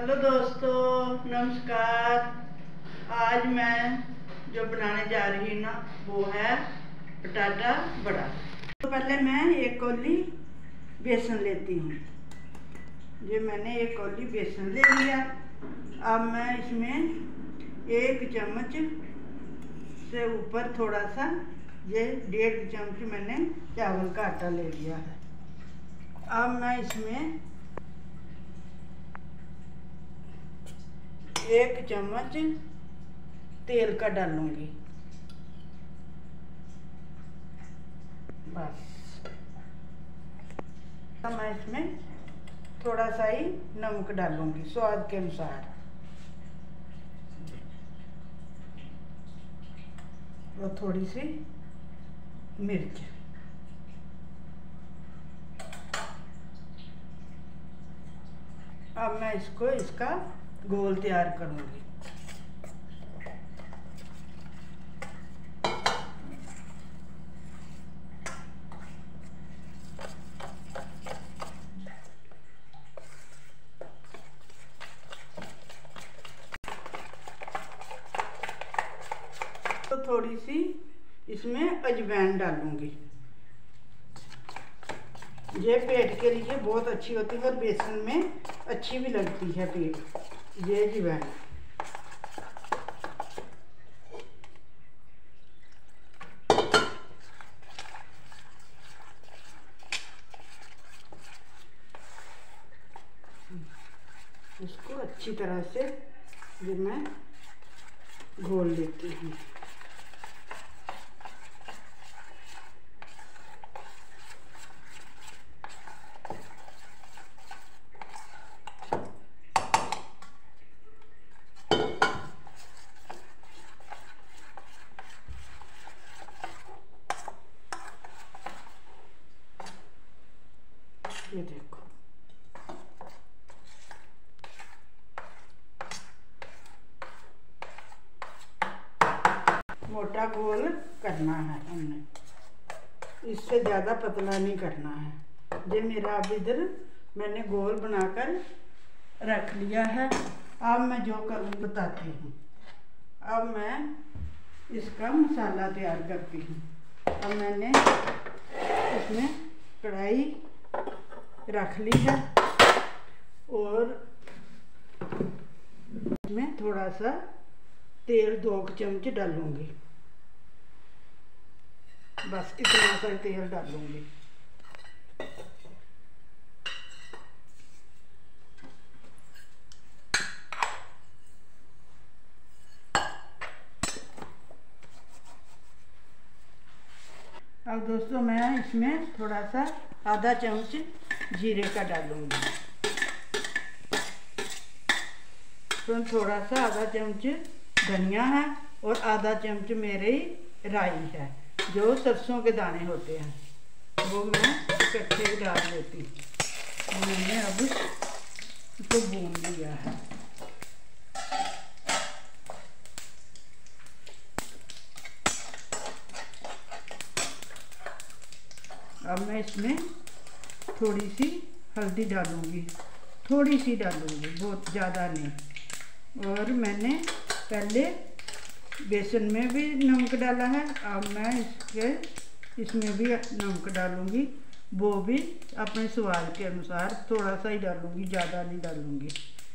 Hello दोस्तों, नमस्कार। आज मैं जो बनाने जा रही हूँ ना वो है पटाटा बड़ा। तो पहले मैं एक कौली बेसन लेती हूँ। ये मैंने एक कौली बेसन ले लिया। अब मैं इसमें 1 चम्मच से ऊपर थोड़ा सा, ये 1.5 चम्मच मैंने चावल का आटा ले लिया है। अब मैं इसमें 1 चम्मच तेल का डालूंगी, बस। मैं इसमें थोड़ा सा ही नमक डालूंगी स्वाद के अनुसार, और थोड़ी सी मिर्च। अब मैं इसका गोल तैयार करूंगी। तो थोड़ी सी इसमें अजवाइन डालूंगी। ये पेट के लिए बहुत अच्छी होती है और बेसन में अच्छी भी लगती है पेट। ये अजवाइन इसको अच्छी तरह से ये मैं घोल लेती हूँ। ये देखो, मोटा गोल करना है हमने, इससे ज़्यादा पतला नहीं करना है। ये मेरा अब इधर मैंने गोल बनाकर रख लिया है। अब मैं जो करूँ बताती हूँ। अब मैं इसका मसाला तैयार करती हूँ। अब मैंने इसमें कढ़ाई रख ली है और इसमें थोड़ा सा तेल 2 चम्मच डालूंगी, बस इतना सा तेल डालूंगी। अब दोस्तों मैं इसमें थोड़ा सा आधा चम्मच जीरे का डालूंगी, तो थोड़ा सा आधा चम्मच धनिया है और आधा चम्मच मेरे राई है, जो सरसों के दाने होते हैं, वो मैं इकट्ठे डाल देती हूँ। मैंने अब इसको भून लिया है। अब मैं इसमें थोड़ी सी हल्दी डालूंगी, थोड़ी सी डालूंगी, बहुत ज़्यादा नहीं। और मैंने पहले बेसन में भी नमक डाला है, अब मैं इसमें भी नमक डालूंगी, वो भी अपने स्वाद के अनुसार थोड़ा सा ही डालूंगी, ज़्यादा नहीं डालूंगी।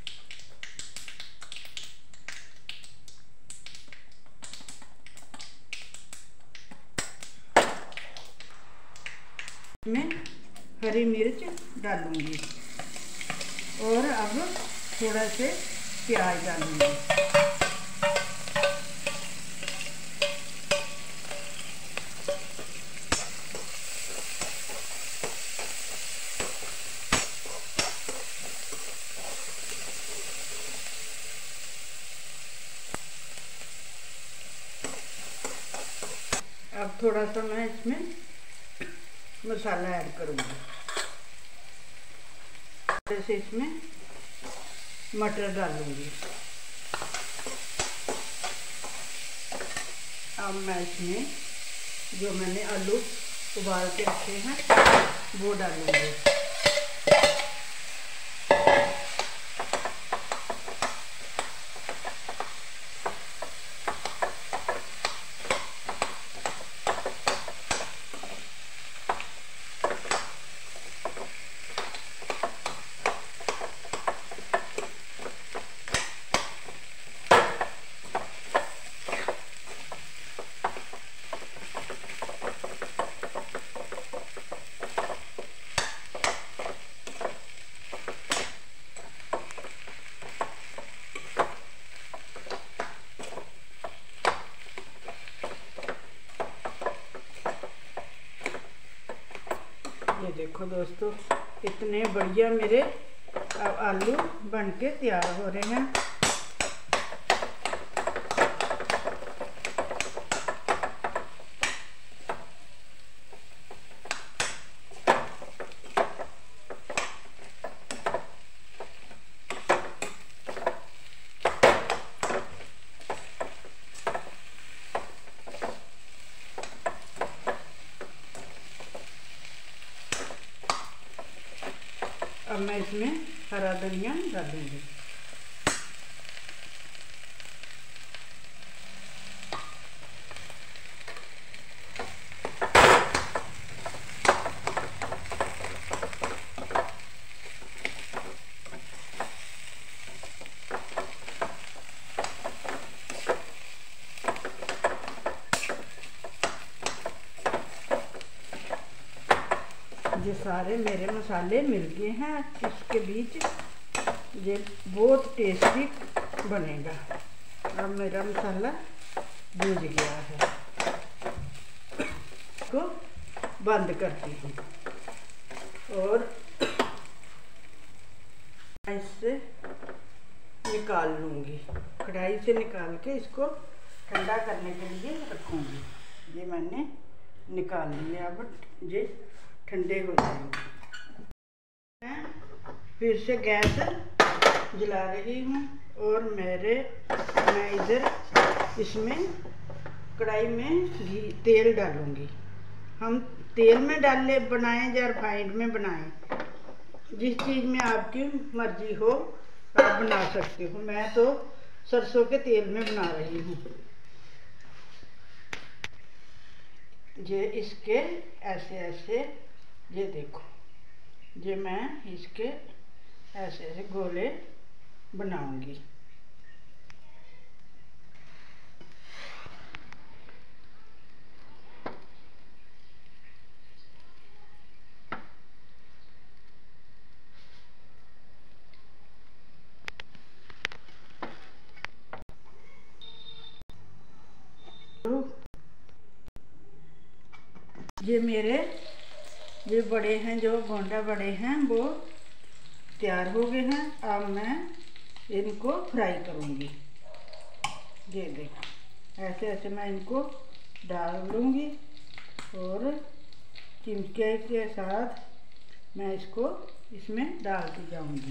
इसमें हरी मिर्च डालूंगी और अब थोड़ा से प्याज डालूंगी। अब थोड़ा सा मैं इसमें मसाला ऐड करूंगी। जैसे इसमें मटर डालूंगी। अब मैं इसमें जो मैंने आलू उबाल के रखे हैं वो डालूंगी। देखो दोस्तों, इतने बढ़िया मेरे आलू बन के तैयार हो रहे हैं। अब मैं इसमें हरा धनिया डालूंगी। ये सारे मेरे मसाले मिल गए हैं, इसके बीच ये बहुत टेस्टी बनेगा। अब मेरा मसाला भून गया है, इसको बंद करती हूँ और इससे निकाल लूँगी। कढ़ाई से निकाल के इसको ठंडा करने के लिए रखूँगी। ये मैंने निकाल लिया, अब ये ठंडे हो जाएंगे। मैं फिर से गैस जला रही हूँ और मैं इधर इसमें कढ़ाई में तेल डालूँगी। हम तेल में डाले बनाएं या रिफाइंड में बनाएं, जिस चीज़ में आपकी मर्जी हो आप बना सकते हो। मैं तो सरसों के तेल में बना रही हूँ। ये इसके ऐसे ऐसे, ये देखो, ये मैं इसके ऐसे ऐसे गोले बनाऊंगी। ये मेरे ये बड़े हैं, जो गोंडा बड़े हैं वो तैयार हो गए हैं। अब मैं इनको फ्राई करूँगी। ये देखो, ऐसे ऐसे मैं इनको डाल लूँगी और चिमटे के साथ मैं इसको इसमें डालती जाऊँगी।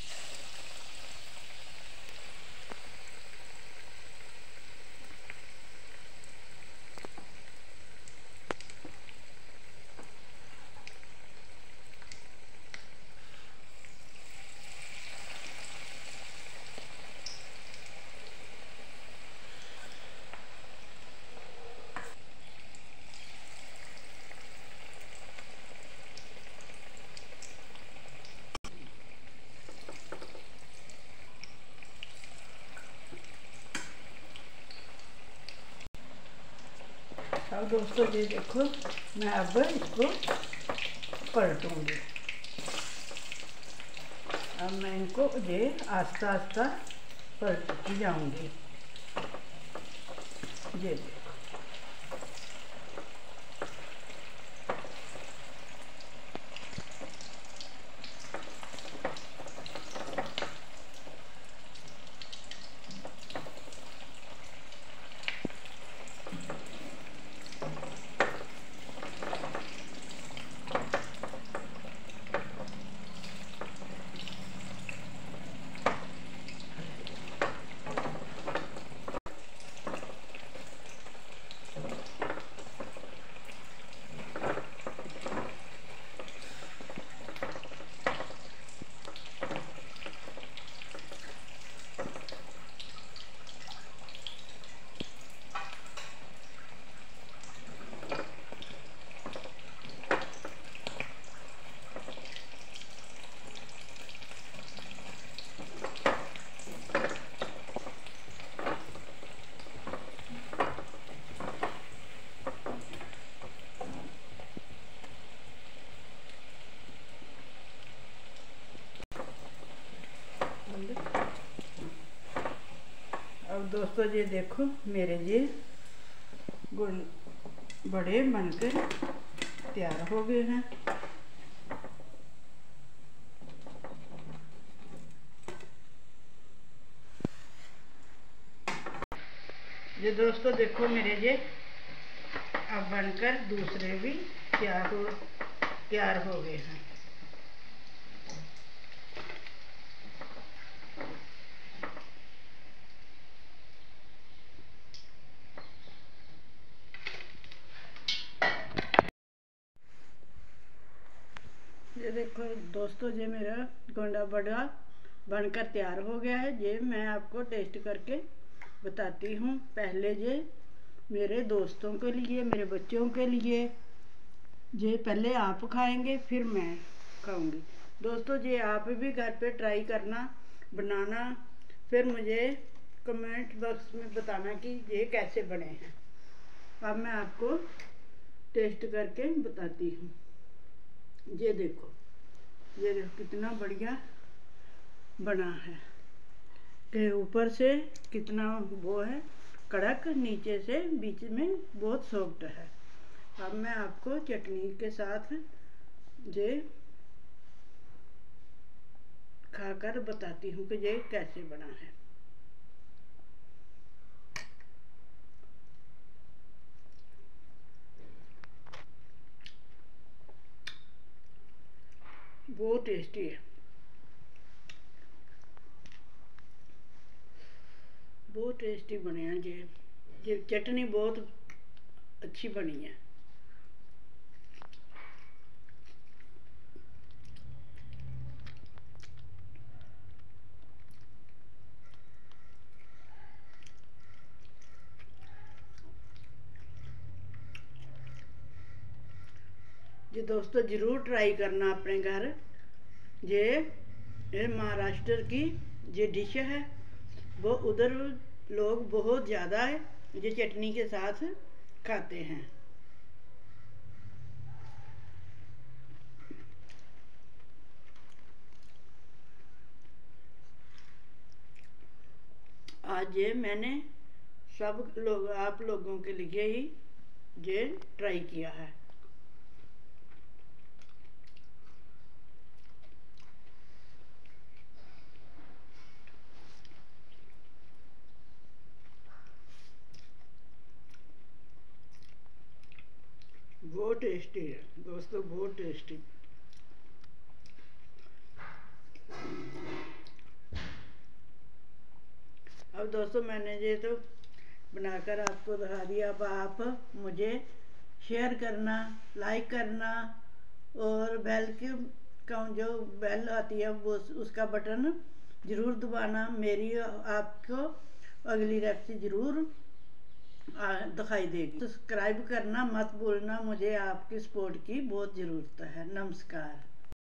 अब दोस्तों ये देखो, मैं अब इसको पलटूंगी। अब मैं इनको ये आस्ता आस्ता पलटती जाऊंगी। ये देखो, अब दोस्तों ये देखो, मेरे ये बड़े बनकर तैयार हो गए हैं। ये दोस्तों देखो मेरे ये अब बनकर दूसरे भी तैयार हो गए हैं। ये देखो दोस्तों, ये मेरा गोंडा बड़ा बनकर तैयार हो गया है। ये मैं आपको टेस्ट करके बताती हूँ। पहले ये मेरे दोस्तों के लिए, मेरे बच्चों के लिए, ये पहले आप खाएंगे फिर मैं खाऊंगी। दोस्तों ये आप भी घर पे ट्राई करना, बनाना, फिर मुझे कमेंट बॉक्स में बताना कि ये कैसे बने हैं। अब मैं आपको टेस्ट करके बताती हूँ। ये देखो कितना बढ़िया बना है, के ऊपर से कितना वो है कड़क, नीचे से बीच में बहुत सॉफ्ट है। अब मैं आपको चटनी के साथ ये खाकर बताती हूँ कि ये कैसे बना है। बहुत टेस्टी है, बहुत टेस्टी बने हैं। ये चटनी बहुत अच्छी बनी है। ये दोस्तों ज़रूर ट्राई करना अपने घर। ये महाराष्ट्र की ये डिश है, वो उधर लोग बहुत ज़्यादा है ये चटनी के साथ खाते हैं। आज ये मैंने सब लोग आप लोगों के लिए ही ये ट्राई किया है। बहुत टेस्टी है दोस्तों, बहुत टेस्टी। अब दोस्तों मैंने ये तो बनाकर आपको दिखा दिया। अब आप मुझे शेयर करना, लाइक करना और बेल की जो बेल आती है वो उसका बटन ज़रूर दबाना। मेरी आपको अगली रेसिपी ज़रूर दिखाई देगी। सब्सक्राइब करना मत भूलना, मुझे आपकी सपोर्ट की बहुत ज़रूरत है। नमस्कार।